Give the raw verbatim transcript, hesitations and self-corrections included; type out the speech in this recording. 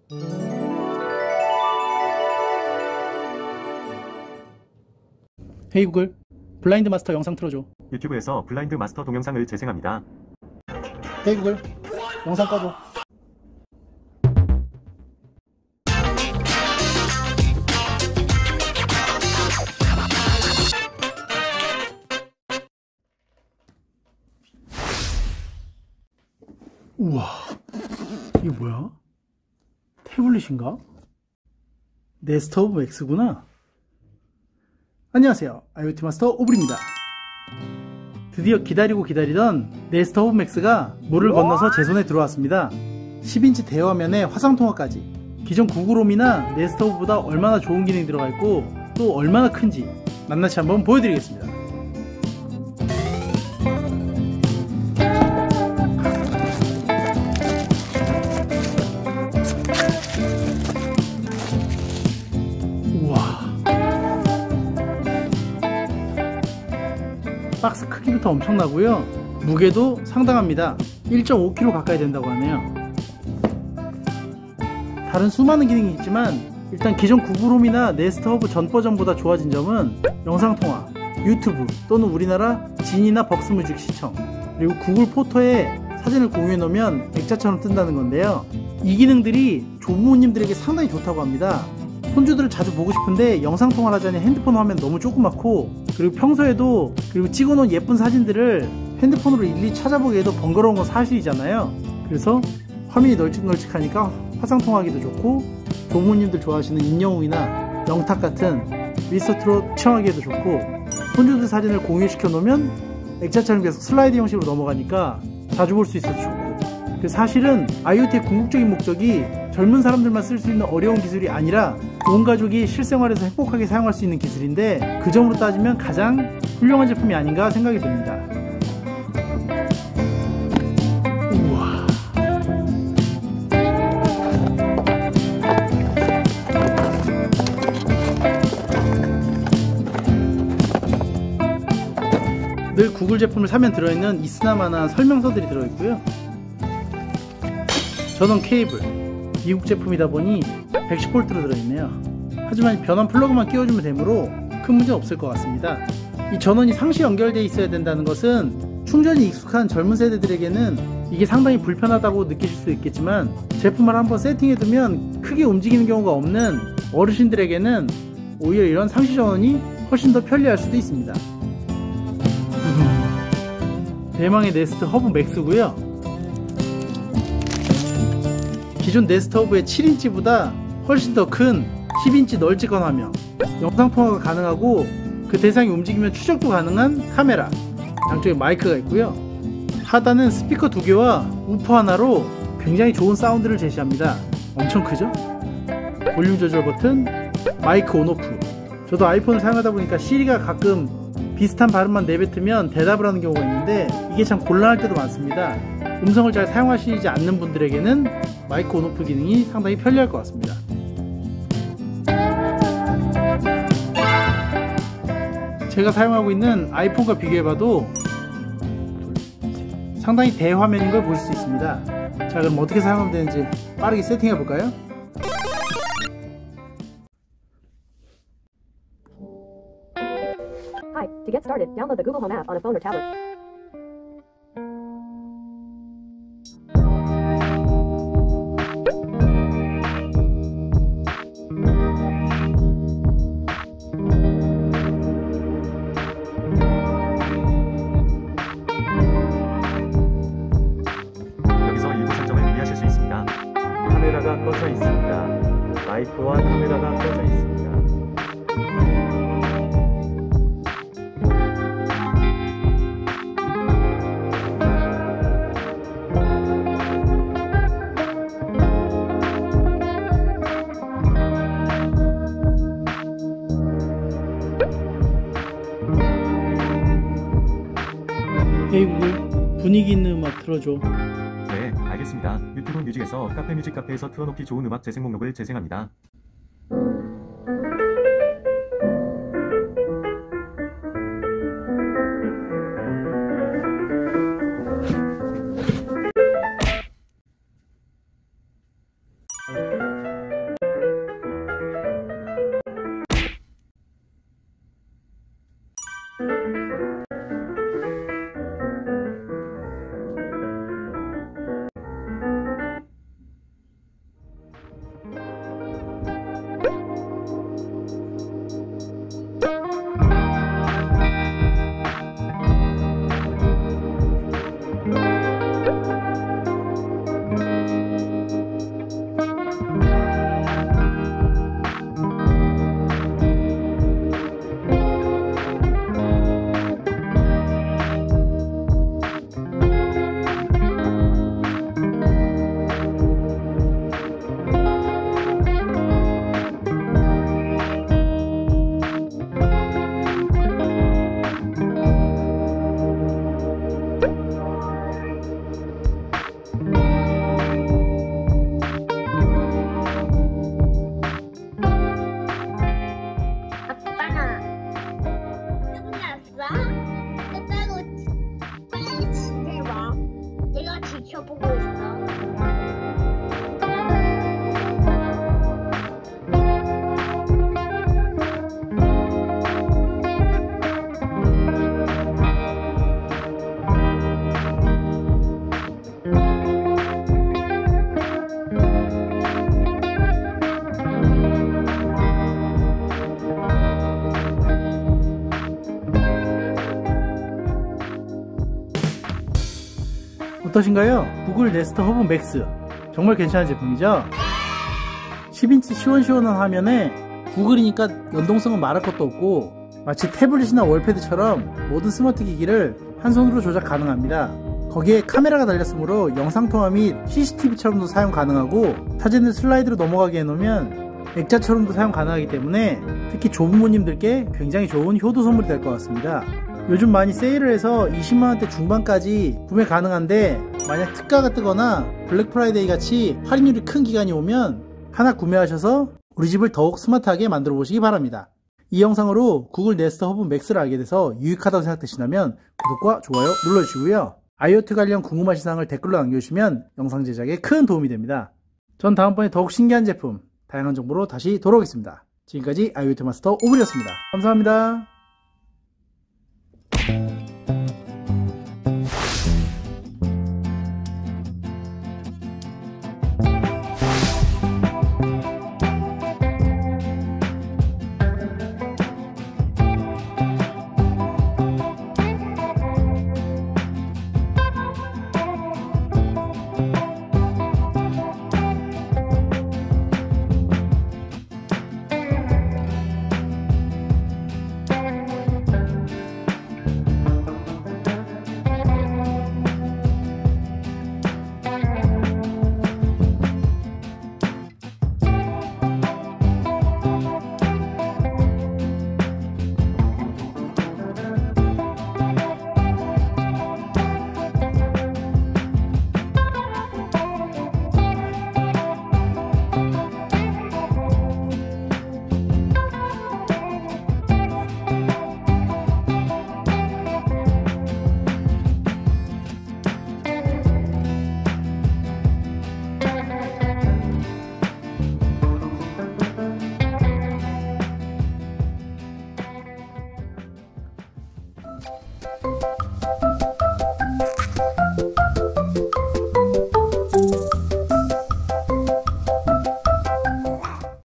헤이 구글, 블라인드 마스터 영상 틀어줘. 유튜브에서 블라인드 마스터 동영상을 재생합니다. 헤이 구글, 영상 꺼줘. 우와, 이게 뭐야? 태블릿인가? 네스트 오브 맥스구나. 안녕하세요, 아이오티 마스터 오블입니다. 드디어 기다리고 기다리던 네스트 오브 맥스가 물을 건너서 제 손에 들어왔습니다. 십 인치 대화면에 화상통화까지. 기존 구글홈이나 네스트 오브보다 얼마나 좋은 기능이 들어가 있고 또 얼마나 큰지 낱낱이 한번 보여드리겠습니다. 박스 크기부터 엄청나고요, 무게도 상당합니다. 일 점 오 킬로그램 가까이 된다고 하네요. 다른 수많은 기능이 있지만 일단 기존 구글홈이나 네스트 오브 전 버전보다 좋아진 점은 영상통화, 유튜브 또는 우리나라 진이나 벅스뮤직 시청, 그리고 구글 포토에 사진을 공유해 놓으면 액자처럼 뜬다는 건데요. 이 기능들이 조부모님들에게 상당히 좋다고 합니다. 손주들을 자주 보고 싶은데 영상통화를 하자니 핸드폰 화면 너무 조그맣고, 그리고 평소에도 그리고 찍어놓은 예쁜 사진들을 핸드폰으로 일일이 찾아보기 에도 번거로운 건 사실이잖아요. 그래서 화면이 널찍널찍하니까 화상통화하기도 좋고, 조부모님들 좋아하시는 임영웅이나 영탁 같은 미스터트롯 시청하기에도 좋고, 손주들 사진을 공유시켜 놓으면 액자처럼 계속 슬라이드 형식으로 넘어가니까 자주 볼 수 있어서 좋고. 그래서 사실은 아이오티의 궁극적인 목적이 젊은 사람들만 쓸 수 있는 어려운 기술이 아니라 온 가족이 실생활에서 행복하게 사용할 수 있는 기술인데, 그 점으로 따지면 가장 훌륭한 제품이 아닌가 생각이 듭니다. 우와. 늘 구글 제품을 사면 들어있는 있으나마나 설명서들이 들어있고요. 전원 케이블, 미국 제품이다 보니 백십 볼트로 들어있네요. 하지만 변환 플러그만 끼워주면 되므로 큰 문제 없을 것 같습니다. 이 전원이 상시 연결되어 있어야 된다는 것은 충전이 익숙한 젊은 세대들에게는 이게 상당히 불편하다고 느끼실 수 있겠지만, 제품을 한번 세팅해두면 크게 움직이는 경우가 없는 어르신들에게는 오히려 이런 상시 전원이 훨씬 더 편리할 수도 있습니다. 대망의 네스트 허브 맥스고요. 기존 네스트 오브의 칠 인치보다 훨씬 더 큰 십 인치 널찍한 화면, 영상통화가 가능하고 그 대상이 움직이면 추적도 가능한 카메라, 양쪽에 마이크가 있고요. 하단은 스피커 두 개와 우퍼 하나로 굉장히 좋은 사운드를 제시합니다. 엄청 크죠? 볼륨 조절 버튼, 마이크 온오프. 저도 아이폰을 사용하다 보니까 시리가 가끔 비슷한 발음만 내뱉으면 대답을 하는 경우가 있는데, 이게 참 곤란할 때도 많습니다. 음성을 잘 사용하시지 않는 분들에게는 마이크 온오프 기능이 상당히 편리할 것 같습니다. 제가 사용하고 있는 아이폰과 비교해봐도 상당히 대화면인 걸 보실 수 있습니다. 자, 그럼 어떻게 사용하면 되는지 빠르게 세팅해 볼까요? Hi, to get started, download the Google Home app on a phone or tablet. 여기서 일부 설정을 유의하실 수 있습니다. 카메라가 꺼져 있습니다. 마이크와 카메라가 꺼져 있습니다. 헤이 구글, 분위기 있는 음악 틀어줘. 네, 알겠습니다. 유튜브 뮤직에서 카페 뮤직 카페에서 틀어놓기 좋은 음악 재생 목록을 재생합니다. Thank you. 어떠신가요? 구글 네스트 허브 맥스 정말 괜찮은 제품이죠? 십 인치 시원시원한 화면에 구글이니까 연동성은 말할 것도 없고 마치 태블릿이나 월패드처럼 모든 스마트 기기를 한 손으로 조작 가능합니다. 거기에 카메라가 달렸으므로 영상통화 및 씨씨티비처럼도 사용 가능하고 사진을 슬라이드로 넘어가게 해놓으면 액자처럼도 사용 가능하기 때문에 특히 조부모님들께 굉장히 좋은 효도 선물이 될 것 같습니다. 요즘 많이 세일을 해서 이십만원대 중반까지 구매 가능한데 만약 특가가 뜨거나 블랙 프라이데이 같이 할인율이 큰 기간이 오면 하나 구매하셔서 우리 집을 더욱 스마트하게 만들어 보시기 바랍니다. 이 영상으로 구글 네스트 허브 맥스를 알게 돼서 유익하다고 생각되신다면 구독과 좋아요 눌러주시고요. 아이오티 관련 궁금하신 사항을 댓글로 남겨주시면 영상 제작에 큰 도움이 됩니다. 전 다음번에 더욱 신기한 제품, 다양한 정보로 다시 돌아오겠습니다. 지금까지 아이오티 마스터 오블이었습니다. 감사합니다.